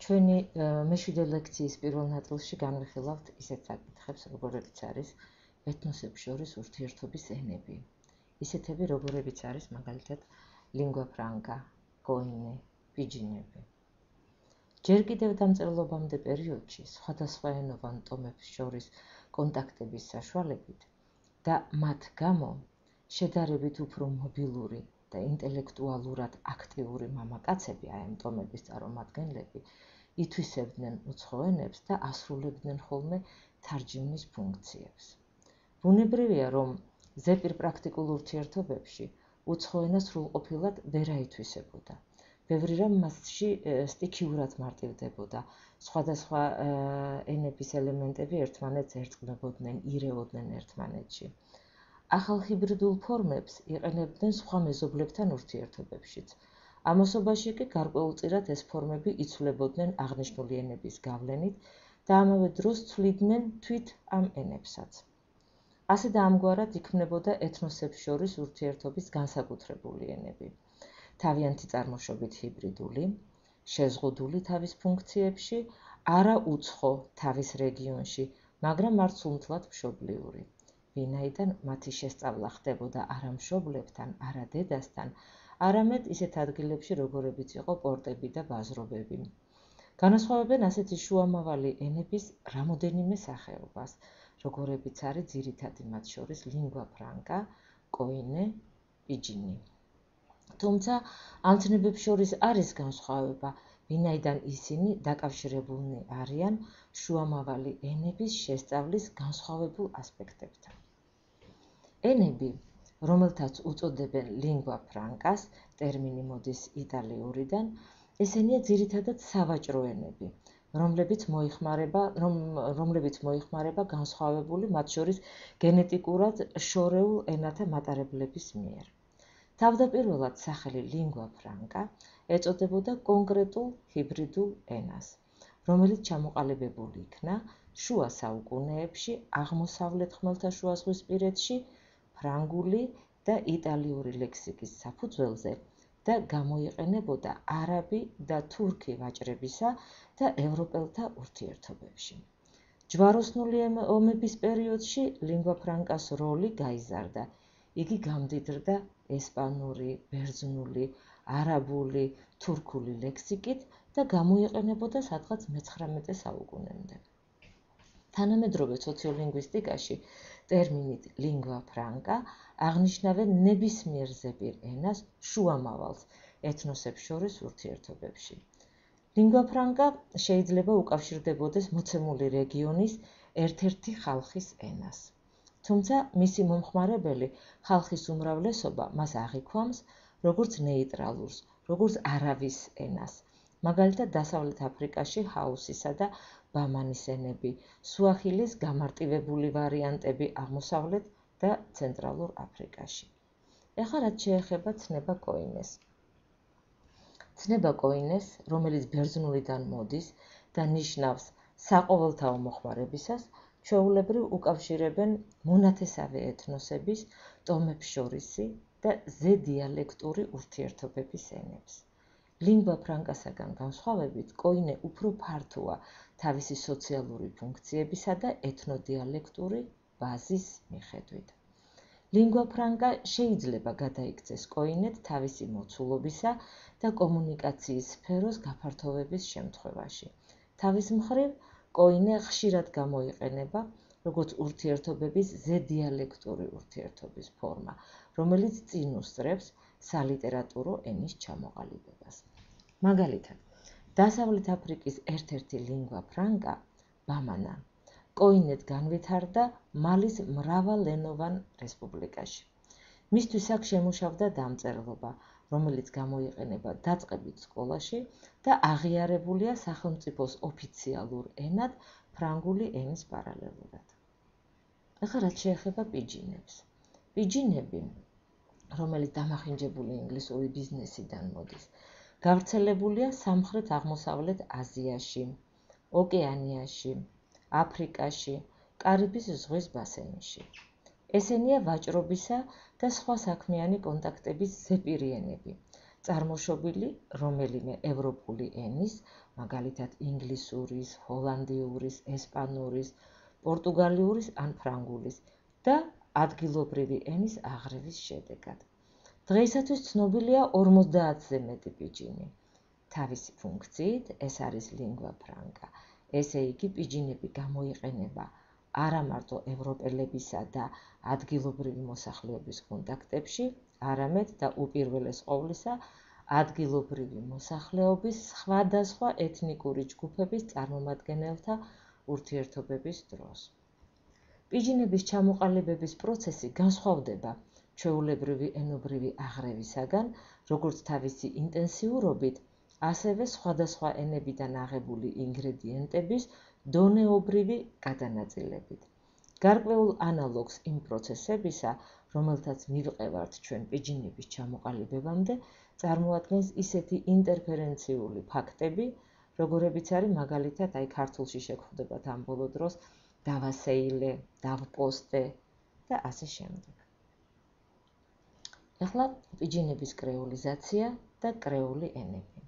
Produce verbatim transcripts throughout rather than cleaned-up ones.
ჩვენი მეშვიდე ლექციის პირველ ნაწილში განვიხილავთ ისეთ საკითხებს, როგორებიც არის ეთნოსებს შორის ურთიერთობის ენები. ისეთები, როგორებიც არის მაგალითად lingua franca, კოინე, პიჯინები. ჯერ კიდევ დამწერლობამდე პერიოდში სხვადასხვა ენოვან ტომებს შორის კონტაქტების საშუალებით და მათ გამო შედარებით უფრო მობილური და ინტელექტუალურად აქტიური მამაკაცები, აი ამ ტომების წარმომადგენლები, ითვისებდნენ უცხო ენებს და ასრულებდნენ ხოლმე თარჯიმნის ფუნქციებს. ბუნებრივია, რომ ზეპირ პრაქტიკულ ურთიერთობებში უცხო ენა სრულყოფილად ვერ აითვისებოდა. ბევრი რამ მასში სტიქიურად მარტივდებოდა. სხვადასხვა ენების ელემენტები ერთმანეთს ერწყმებოდნენ, ირევოდნენ ერთმანეთში. ახალ ჰიბრიდულ ფორმებს იყენებდნენ სხვა მეზობლებთან ურთიერთობებშიც. ამასობაში კი გარკვეულწილად ეს ფორმები იცვლებოდნენ აღნიშნული ენების გავლენით და ამავე დროს ცვლიდნენ თვით ამ ენებსაც. ასე და ამგვარად იქმნებოდა ეთნოსებს შორის ურთიერთობის განსაკუთრებული ენები. თავიანთი წარმოშობით ჰიბრიდული, შეზღუდული თავის ფუნქციებში, არა უცხო თავის რეგიონში, მაგრამ არც ულმთლად მშობლიური. ვინაიდან მათი შესწავლა ხდებოდა არა მშობლებთან, არა დედასთან, არამედ ისეთ ადგილებში, როგორებიც იყო პორტები და ბაზრობები. განასხვავებენ ასეთი შუამავალი ენების რამოდენიმე სახეობას, როგორებიც არის ძირითადი მათ შორის lingua franca, კოინე, პიჯინი. თუმცა ამ ცნებებს შორის არის განსხვავება, ვინაიდან ისინი დაკავშირებულნი არიან შუამავალი ენების შესწავლის განსხვავებულ ასპექტებთან. ენები, რომელთაც უწოდებენ lingua francas, ტერმინი მოდის იტალიურიდან, ესენია ძირითადად სავაჭრო ენები, რომლებიც მოიხმარება, რომ, რომლებიც მოიხმარება განსხვავებული, მათ შორის გენეტიკურად შორეულ ენათა მატარებლების მიერ. თავდაპირველად სახელი lingua franca ეწოდებოდა კონკრეტულ ჰიბრიდულ ენას, რომელიც ჩამოყალიბებული იქნა შუა საუკუნეებში აღმოსავლეთ ხმელთაშუაზღვისპირეთში ფრანგული და იტალიური ლექსიკის საფუძველზე და გამოიყენებოდა არაბი და თურქი ვაჭრებისა და ევროპელთა ურთიერთობებში. ჯვაროსნული ომების პერიოდში lingua francas როლი გაიზარდა. იგი გამდიდრდა ესპანური, ბერძნული, არაბული, თურქული ლექსიკით და გამოიყენებოდა სადღაც მეცხრამეტე საუკუნემდე. თანამედროვე სოციოლინგვისტიკაში ტერმინით lingua franca აღნიშნავენ ნებისმიერ ზეპირ ენას შუამავალს ეთნოსებს შორის ურთიერთობებში. lingua franca შეიძლება უკავშირდებოდეს მოცემული რეგიონის ერთ-ერთი ხალხის ენას. თუმცა მისი მომხმარებელი ხალხის უმრავლესობა მას აღიქვამს როგორც ნეიტრალურს, როგორც არავის ენას. მაგალითად, დასავლეთ აფრიკაში ჰაუსისა და ბამანის ენები, სუახილის გამარტივებული ვარიანტები აღმოსავლეთ და ცენტრალურ აფრიკაში. ეხლა რაც შეეხება ცნება კოინეს. ცნება კოინეს, რომელიც ბერძნულიდან მოდის და ნიშნავს საყოველთაო მოხმარებისას, ჩვეულებრივ უკავშირებენ მონათესავე ეთნოსების, ტომებს შორისი და ზედიალექტური ურთიერთობების ენებს. lingua francasაგან განსხვავებით, კოინე უფრო ფართოა თავისი სოციალური ფუნქციებისა და ეთნოდიალექტური ბაზის მიხედვით. lingua franca შეიძლება გადაიქცეს კოინეთ თავისი მოცულობისა და კომუნიკაციის სფეროს გაფართოვების შემთხვევაში. თავის მხრივ, კოინე ხშირად გამოიყენება როგორც ურთიერთობების ზედიალექტური ურთიერთობის ფორმა, რომელიც წინ უსწრებს სალიტერატურო ენის ჩამოყალიბებას. მაგალითად, დასავლეთ აფრიკის ერთ-ერთი lingua franca, ბამანა, კოინეთ განვითარდა მალის მრავალენოვან რესპუბლიკაში. მისთვის აქ შემუშავდა დამწერლობა, რომელიც გამოიყენება დაწყებით სკოლაში და აღიარებულია სახელმწიფოს ოფიციალურ ენად ფრანგული ენის პარალელურად. ახლა რაც შეეხება პიჯინებს. პიჯინები, რომელიც დამახინჯებული ინგლისური ბიზნესიდან მოდის, გავრცელებულია სამხრეთ-აღმოსავლეთ აზიაში, ოკეანიაში, აფრიკაში, კარიბის ზღვის ბასენში. ესენია ვაჭრობისა და სხვა საქმიანი კონტაქტების ზეპირი ენები, წარმოშობილი რომელიმე ევროპული ენის, მაგალითად ინგლისურის, ჰოლანდიურის, ესპანურის, პორტუგალიური ან ფრანგულის და ადგილობრივი ენის აღრევის შედეგად. დღეისათვის ცნობილია ორმოცდაათზე მეტი პიჯინი. თავისი ფუნქციით ეს არის lingua franca. ესე იგი, პიჯინები გამოიყენება არა მარტო ევროპელებისა და ადგილობრივი მოსახლეობის კონტაქტებში, არამედ და უპირველეს ყოვლისა ადგილობრივი მოსახლეობის სხვადასხვა ეთნიკური ჯგუფების წარმომადგენელთა ურთიერთობების დროს. პიჯინების ჩამოყალიბების პროცესი განსხვავდება ჩვეულებრივი ენობრივი აღრევისაგან, როგორც თავისი ინტენსიურობით, ასევე სხვადასხვა ენებიდან აღებული ინგრედიენტების დონეობრივი გადანაწილებით. გარკვეულ ანალოგს იმ პროცესებისა, რომელთაც მივყევართ ჩვენ პიჯინების ჩამოყალიბებამდე, წარმოადგენს ისეთი ინტერფერენციული ფაქტები, როგორებიც არის მაგალითად აი ქართულში შეგხვდებათ ამ ბოლო დროს დავასეილე, დავპოსტე და ასე შემდეგ. ეხლა პიჯინების კრეოლიზაცია და კრეოლი ენები.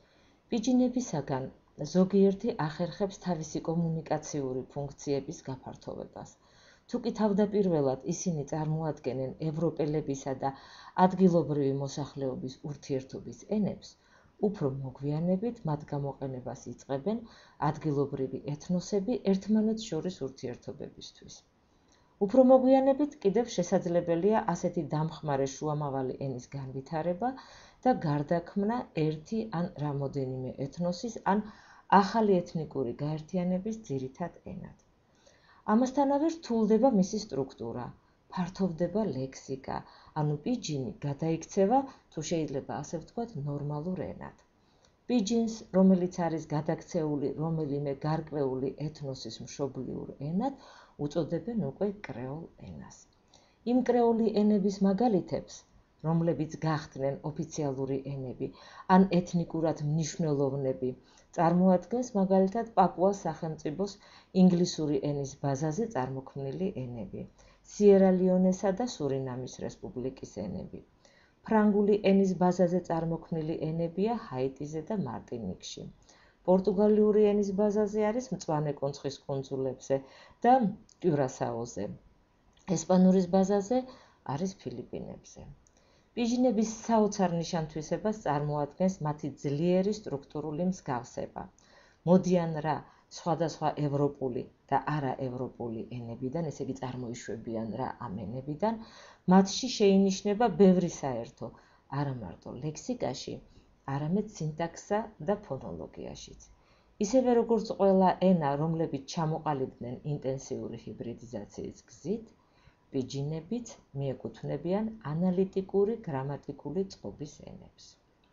პიჯინებისაგან ზოგიერთი ახერხებს თავისი კომუნიკაციური ფუნქციების გაფართოვებას. თუკი თავდაპირველად ისინი წარმოადგენენ ევროპელებისა და ადგილობრივი მოსახლეობის ურთიერთობის ენებს, უფრო მოგვიანებით მათ გამოყენებას იწყებენ ადგილობრივი ეთნოსები ერთმანეთს შორის ურთიერთობებისთვის. უფრო მოგვიანებით კიდევ შესაძლებელია ასეთი დამხმარე შუამავალი ენის განვითარება და გარდაქმნა ერთი ან რამოდენიმე ეთნოსის ან ახალი ეთნიკური გაერთიანების ძირითად ენად. ამასთანავე რთულდება მისი სტრუქტურა, ფართოვდება ლექსიკა, ანუ პიჯინი გადაიქცევა, თუ შეიძლება ასე ვთქვათ, ნორმალურ ენად. პიჯინს, რომელიც არის გადაქცეული რომელიმე გარკვეული ეთნოსის მშობლიურ ენად, უწოდებენ უკვე კრეოლ ენას. იმ კრეოლი ენების მაგალითებს, რომლებიც გახდნენ ოფიციალური ენები ან ეთნიკურად მნიშვნელოვნები, წარმოადგენს მაგალითად პაპუას სახელმწიფოს ინგლისური ენის ბაზაზე წარმოქმნილი ენები, სიერა-ლეონესა და სურინამის რესპუბლიკის ენები. ფრანგული ენის ბაზაზე წარმოქმნილი ენებია ჰაიტიზე და მარტინიკში. პორტუგალიური ენის ბაზაზე არის მწვანე კონცხის კუნძულებზე და კიურასაოზე. ესპანურის ბაზაზე არის ფილიპინებზე. პიჯინების საოცარ ნიშან-თვისებას წარმოადგენს მათი ძლიერი სტრუქტურული მსგავსება. მოდიან რა სხვადასხვა ევროპული და არაევროპული ენებიდან, ესე იგი წარმოიშვებიან რა ამ ენებიდან, მათში შეინიშნება ბევრი საერთო, არა მარტო ლექსიკაში, არამედ სინტაქსსა და ფონოლოგიაშიც. ისევე როგორც ყველა ენა, რომლებიც ჩამოყალიბდნენ ინტენსიური ჰიბრიდიზაციის გზით, პიჯინებიც მიეკუთვნებიან ანალიტიკური გრამატიკული წყობის ენებს.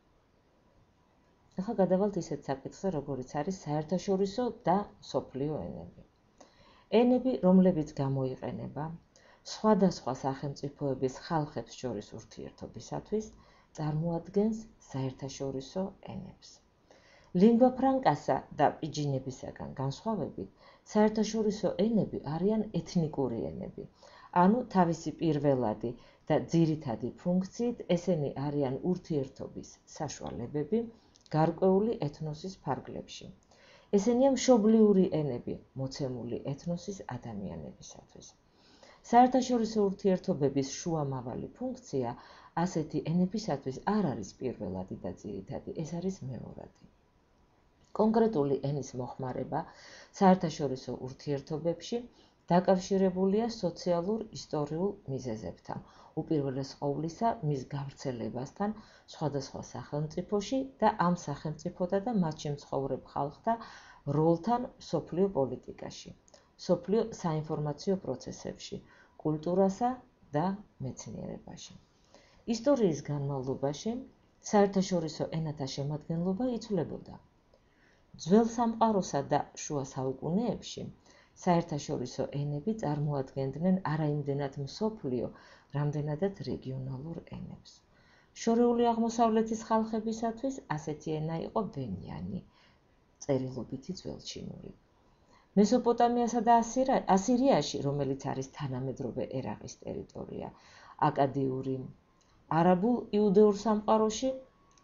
ახლა გადავალთ ისეთ საკითხზე, როგორიც არის საერთაშორისო და მსოფლიო ენები. ენები, რომლებიც გამოიყენება სხვადასხვა სახელმწიფოების ხალხებს შორის ურთიერთობისათვის, წარმოადგენს საერთაშორისო ენებს. lingua francasა და პიჯინებისაგან განსხვავებით, საერთაშორისო ენები არიან ეთნიკური ენები. ანუ თავისი პირველადი და ძირითადი ფუნქციით ესენი არიან ურთიერთობის საშუალებები გარკვეული ეთნოსის ფარგლებში. ესენია მშობლიური ენები მოცემული ეთნოსის ადამიანებისათვის. საერთაშორისო ურთიერთობების შუამავალი ფუნქცია ასეთი ენებისათვის არ არის პირველადი და ძირითადი, ეს არის მეორადი. კონკრეტული ენის მოხმარება საერთაშორისო ურთიერთობებში დაკავშირებულია სოციალურ-ისტორიულ მიზეზებთან, უპირველეს ყოვლისა მის გავრცელებასთან სხვადასხვა სახელმწიფოში და ამ სახელმწიფოთა და მათში მცხოვრებ ხალხთა როლთან მსოფლიო პოლიტიკაში, მსოფლიო საინფორმაციო პროცესებში, კულტურასა და მეცნიერებაში. ისტორიის განმავლობაში საერთაშორისო ენათა შემადგენლობა იცვლებოდა. ძველ სამყაროსა და შუა საუკუნეებში საერთაშორისო ენები წარმოადგენდნენ არაიმდენად მსოფლიო, რამდენადაც რეგიონალურ ენებს. შორეული აღმოსავლეთის ხალხებისათვის ასეთი ენა იყო ბენიანი, წერილობითი ძველჩინური. მესოპოტამიასა და ასირიაში, რომელიც არის თანამედროვე ერაყის ტერიტორია, აკადიური, არაბულ იუდეურ სამყაროში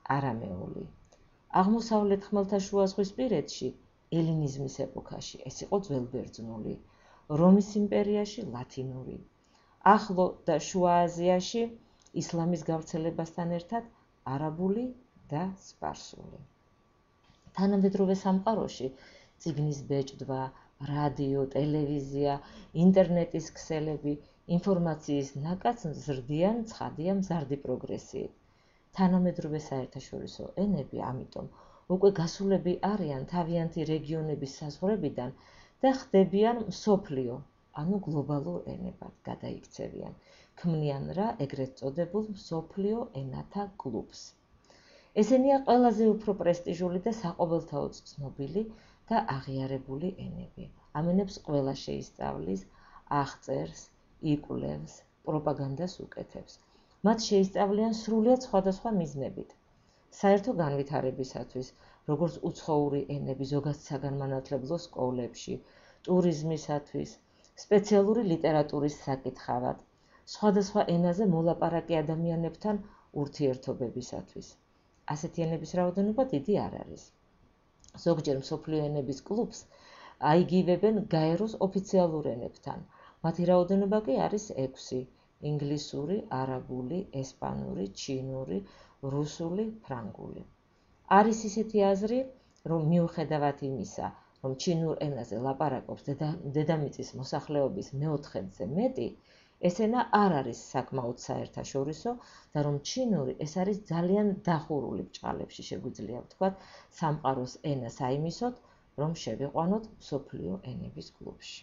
არამეული. აღმოსავლეთ ხმელთაშუაზღვისპირეთში ელინიზმის ეპოქაში ეს იყო ძველბერძნული, რომის იმპერიაში ლათინური, ახლო და შუა აზიაში ისლამის გავრცელებასთან ერთად არაბული და სპარსული. თანამედროვე სამყაროში წიგნის ბეჭდვა, რადიო, ტელევიზია, ინტერნეტის ქსელები, ინფორმაციის ნაკადს ზრდიან ცხადია მზარდი პროგრესიით. თანამედროვე საერთაშორისო ენები, ამიტომ, უკვე გასულები არიან თავიანთი რეგიონების საზღვრებიდან და ხდებიან მსოფლიო, ანუ გლობალურ ენებად გადაიქცევიან. ქმნიან რა ეგრეთ წოდებულ მსოფლიო ენათა კლუბს. ესენია ყველაზე უფრო პრესტიჟული და საყოველთაოდ ცნობილი და აღიარებული ენები. ამ ენებს ყველა შეისწავლის, აღწერს, იკვლევს, პროპაგანდას უკეთებს. მათ შეისწავლიან სრულიად სხვადასხვა მიზნებით. საერთო განვითარებისათვის, როგორც უცხოური ენები ზოგად საგანმანათლებლო სკოლებში, ტურიზმისათვის, სპეციალური ლიტერატურის საკითხავად, სხვადასხვა ენაზე მოლაპარაკე ადამიანებთან ურთიერთობებისათვის. ასეთი ენების რაოდენობა დიდი არ არის. ზოგჯერ მსოფლიო ენების კლუბს აიგივებენ გაეროს ოფიციალურ ენებთან. მათი რაოდენობა კი არის ექვსი: ინგლისური, არაბული, ესპანური, ჩინური, რუსული, ფრანგული. არის ისეთი აზრი, რომ მიუხედავად იმისა, რომ ჩინურ ენაზე ლაპარაკობს დედამიწის მოსახლეობის მეოთხედზე მეტი, ეს ენა არ არის საკმაოდ საერთაშორისო და რომ ჩინური ეს არის ძალიან დახურული ბრჭყალებში, შეგვიძლია ვთქვათ, სამყაროს ენა საიმისოდ, რომ შევიყვანოთ მსოფლიო ენების კლუბში.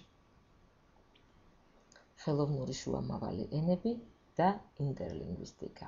ხელოვნური შუამავალი ენები და ინტერლინგვისტიკა.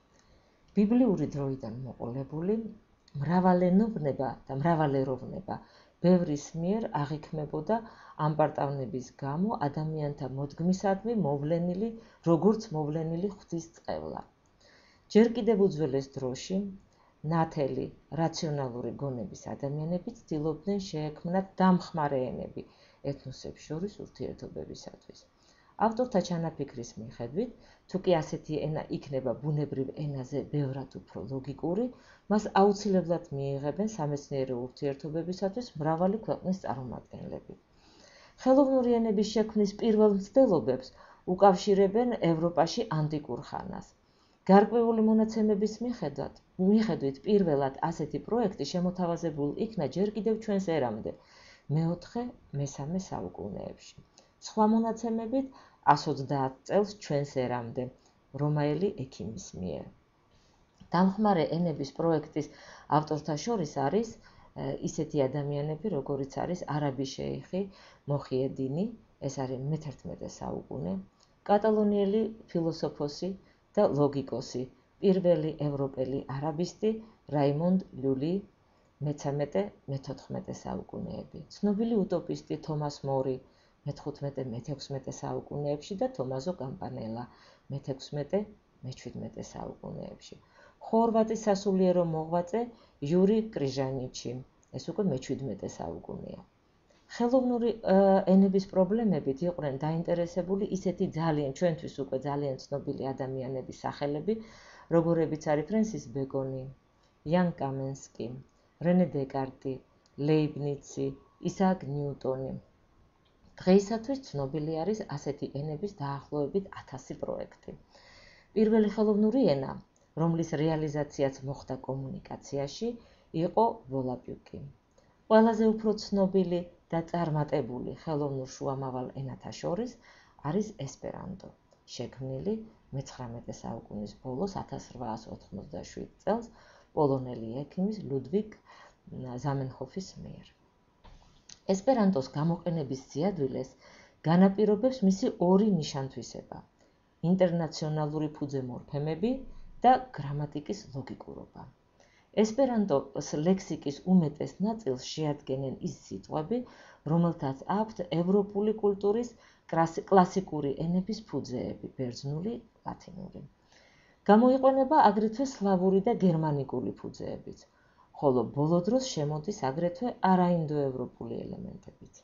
ბიბლიური დროიდან მოყოლებული მრავალენოვნება და მრავალეროვნება ბევრის მიერ აღიქმებოდა ამპარტავნების გამო ადამიანთა მოდგმისადმი მოვლენილი, როგორც მოვლენილი ღვთისწყევლა. ჯერ კიდევ უძველეს დროში ნათელი, რაციონალური გონების ადამიანები ცდილობდნენ შეექმნათ დამხმარე ენები ეთნოსებს შორის ურთიერთობებისათვის. ავტორთა ჩანაფიქრის მიხედვით, თუ კი ასეთი ენა იქნება ბუნებრივ ენაზე ბევრად უფრო ლოგიკური, მას აუცილებლად მიიღებენ სამეცნიერო ურთიერთობებისათვის მრავალი ქვეყნის წარმომადგენლები. ხელოვნური ენების შექმნის პირველ მცდელობებს უკავშირებენ ევროპაში ანტიკურ ხანას. გარკვეული მონაცემების მიხედვით პირველად ასეთი პროექტი შემოთავაზებულ იქნა ჯერ კიდევ ჩვენს ერამდე, მეოთხე-მესამე საუკუნეებში. სხვა მონაცემებით ას ოცდაათ წელს ჩვენს ერამდე, რომაელი ექიმის მიერ. დამხმარე ენების პროექტის ავტორთა შორის არის ისეთი ადამიანები, როგორიც არის არაბი შეიხი მოხიედინი, ეს არის მეთერთმეტე საუკუნე, კატალონიელი ფილოსოფოსი და ლოგიკოსი, პირველი ევროპელი არაბისტი რაიმონდ ლიული, მეცამეტე-მეთოთხმეტე საუკუნეები, ცნობილი უტოპისტი თომას მორი, მეთხუთმეტე-მეთექვსმეტე საუკუნეებში და თომაზო კამპანელა, მეთექვსმეტე-მეჩვიდმეტე საუკუნეებში. ხორვატი სასულიერო მოღვაწე იური კრიჟანიჩი, ეს უკვე მეჩვიდმეტე საუკუნეა. ხელოვნური ენების პრობლემებით იყვნენ დაინტერესებული ისეთი ძალიან ჩვენთვის უკვე ძალიან ცნობილი ადამიანების სახელები, როგორებიც არის ფრენსის ბეკონი, იან კამენსკი, რენე დეკარტი, ლეიბნიცი, ისააკ ნიუტონი. დღეისათვის ცნობილი არის ასეთი ენების დაახლოებით ათასი პროექტი. პირველი ხელოვნური ენა, რომლის რეალიზაციაც მოხდა კომუნიკაციაში, იყო ვოლაპიუკი. ყველაზე უფრო ცნობილი და წარმატებული ხელოვნურ შუამავალ ენათა შორის არის ესპერანტო, შექმნილი მეცხრამეტე საუკუნის ბოლოს ათას რვაას ოთხმოცდაშვიდ წელს პოლონელი ექიმის ლუდვიგ ზამენჰოფის მიერ. ესპერანტოს გამოყენების სიადვილეს განაპირობებს მისი ორი ნიშან-თვისება: ინტერნაციონალური ფუძე მორფემები და გრამატიკის ლოგიკურობა. ესპერანტოს ლექსიკის უმეტეს ნაწილს შეადგენენ ის სიტყვები, რომელთაც აქვთ ევროპული კულტურის კლასიკური ენების ფუძეები, ბერძნული, ლათინური. გამოიყენება აგრეთვე სლავური და გერმანიკული ფუძეებიც, ხოლო ბოლო დროს შემოდის აგრეთვე არაინდოევროპული ელემენტებიც.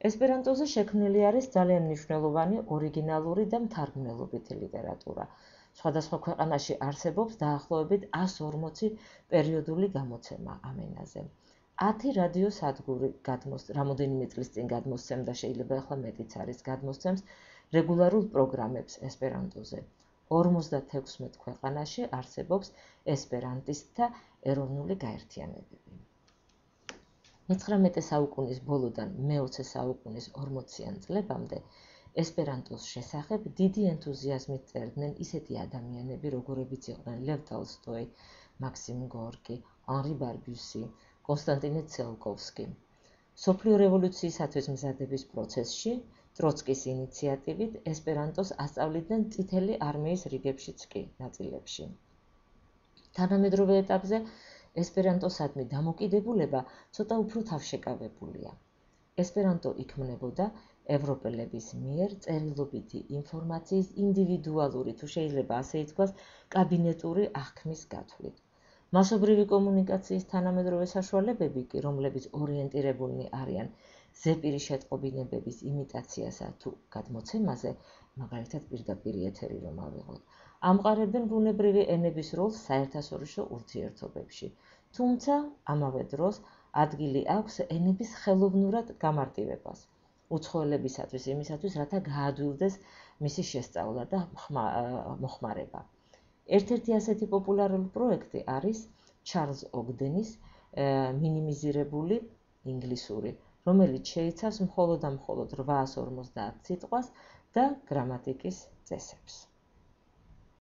ესპერანტოზე შექმნილი არის ძალიან მნიშვნელოვანი ორიგინალური და მთარგმნელობითი ლიტერატურა, სხვადასხვა ქვეყანაში არსებობს დაახლოებით ას ორმოცი პერიოდული გამოცემა ამ ენაზე. ათი რადიო სადგური რამდენიმე წლის წინ გადმოსცემდა, შეიძლება ახლა მეტიც არის, გადმოსცემს რეგულარულ პროგრამებს ესპერანტოზე. ორმოცდათექვსმეტ ქვეყანაში არსებობს ესპერანტისტთა ეროვნული გაერთიანებები. მეცხრამეტე საუკუნის ბოლოდან მეოცე საუკუნის ორმოციან წლებამდე ესპერანტოს შესახებ დიდი ენთუზიაზმით წერდნენ ისეთი ადამიანები, როგორებიც იყვნენ ლევ ტოლსტოი, მაქსიმ გორკი, ანრი ბარბიუსი, კონსტანტინე ციოლკოვსკი. მსოფლიო რევოლუციისათვის მზადების პროცესში, ტროცკის ინიციატივით, ესპერანტოს ასწავლიდნენ წითელი არმიის რიგებშიც კი ნაწილებში. თანამედროვე ეტაპზე ესპერანტოსადმი დამოკიდებულება ცოტა უფრო თავშეკავებულია. ესპერანტო იქმნებოდა ევროპელების მიერ წერილობითი ინფორმაციის ინდივიდუალური, თუ შეიძლება ასე ითქვას, კაბინეტური აღქმის გათვლით. მასობრივი კომუნიკაციის თანამედროვე საშუალებები კი, რომლებიც ორიენტირებულნი არიან ზეპირი შეტყობინებების იმიტაციასა თუ გადმოცემაზე, მაგალითად პირდაპირ ეთერი რომ ავიღოთ, ამყარებენ ბუნებრივი ენების როლს საერთაშორისო ურთიერთობებში. თუმცა, ამავე დროს ადგილი აქვს ენების ხელოვნურად გამარტივებას. უცხოელებისათვის, იმისათვის, რათა გაადვილდეს მისი შესწავლა და მოხმარება. ერთ-ერთი ასეთი პოპულარული პროექტი არის ჩარლზ ოგდენის მინიმიზირებული ინგლისური, რომელიც შეიცავს მხოლოდ და მხოლოდ რვაას ორმოცდაათ სიტყვას და გრამატიკის წესებს.